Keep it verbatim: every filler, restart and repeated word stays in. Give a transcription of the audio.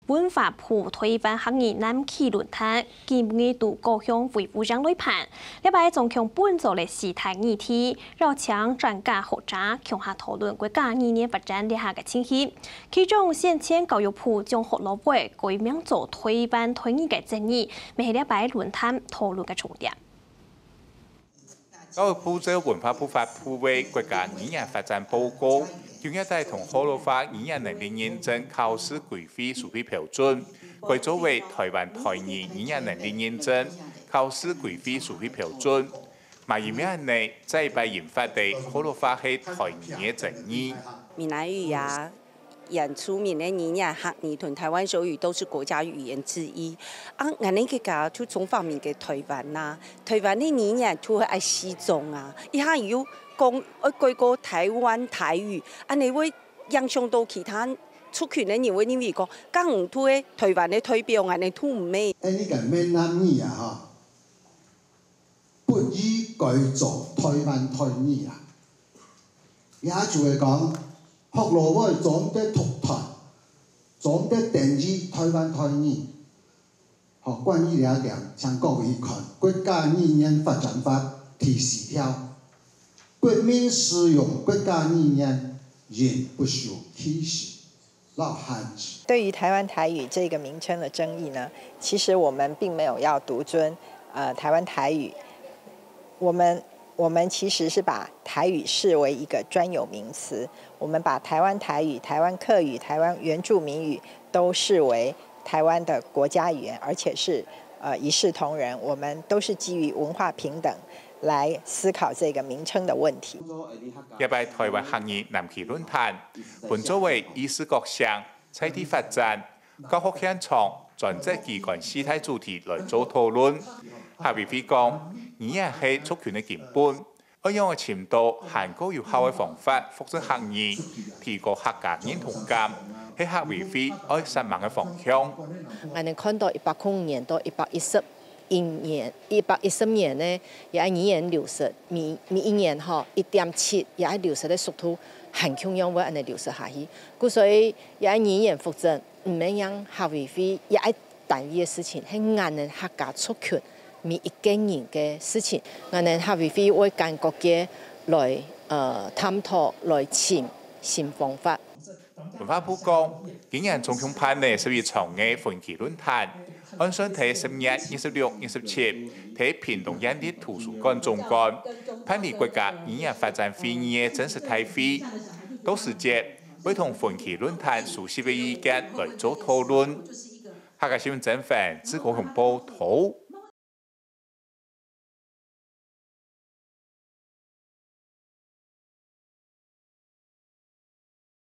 本法部推翻客语南企论坛，今日度高雄维护上对盘，礼拜总向本组的事态议题，绕墙专家学者向下讨论国家二年发展列下嘅情形。其中，先前教育部将学老会改名做推翻推语嘅争议，每礼拜论坛讨论嘅重点。 教育部就文化部发布为国家语言发展报告，今日在同河洛话语言能力认证考试规范属于标准，改作为台湾台语语言能力认证考试规范属于标准。嘛，因咩呢？在被引发的河洛话系台语的争议。 闽南语呀。 演出闽南语呀、客语同台湾手语都是国家语言之一。啊，我哋嘅家就从方面嘅台湾呐，台湾的语言就爱西中啊，一下有讲呃改个台湾台语，啊你会影响到其他出去嘅人會認為講，咁唔推台灣嘅推標，我哋推唔咩？ 誒呢個閩南語啊，嚇，不宜改做台灣台語啊，也就係講。 學羅會總的讀台，總的定義台灣台語，學關於了解，向各位看國家語言發展法第四條，國民使用國家語言仍不受歧視、老限制。 對於台灣台語這個名稱的爭議呢，其實我們並沒有要獨尊，呃，台灣台語，我們。 我們其實是把台語視為一個專有名詞，我們把台灣台語、台灣客語、台灣原住民語都視為台灣的國家語言，而且是呃一視同仁。我們都是基於文化平等來思考這個名稱的問題。 一擺台灣客語南企論壇，本作為意識各項在地發展、教學現場專責機關事態主題來做討論。下邊會講，語言係族群嘅根本，要用嘅程度涵蓋有效嘅方法，複製客語，提高客家認同感，係客委會愛實踐嘅方向。 我哋看到一百零年到一百一十一年，一百一十年呢，也係語言流失，每每一年吼一點七，也係流失嘅速度，很強樣會安尼流失下去。故所以也係語言複製，唔免讓客委會也係單一嘅事情，係我哋客家族群。 每一個人嘅事情，我哋客委會會跟各界來呃探討，來尋新方法。 文化部講，今年中共派呢屬於長嘅分期論壇，按上睇十日、二十六、二十七，睇屏東縣立圖書館總館，攀離國家語言發展會議嘅正式開會，到時節會同分期論壇熟悉嘅意見來做討論。客家新聞整份自高雄報導。